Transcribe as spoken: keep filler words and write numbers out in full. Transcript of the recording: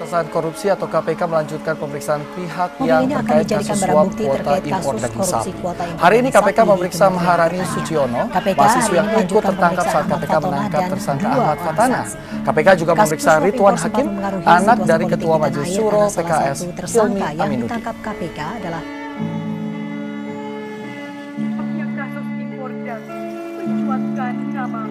Pemberantasan Korupsi atau K P K melanjutkan pemeriksaan pihak Mobil yang ini akan terkait dijadikan kasus barang suap bukti kuota terkait impor kasus daging korupsi sapi. kuota impor Hari ini daging K P K sapi memeriksa di Maharani Kementerian Suciono, K P K mahasiswa hari yang ini ikut melanjutkan tertangkap saat pemeriksaan K P K Ahmad menangkap Fatona tersangka dan Ahmad dua Fatana. orang saksi. K P K juga Kasus memeriksa suap Ridwan impor sempat Hakim, mempengaruhi anak situasi dari politik Ketua di tanah Majelis air Syuro karena P K salah S satu Hilmi tersangka yang Aminuddin. ditangkap K P K adalah kasus impor daging mencuatkan nama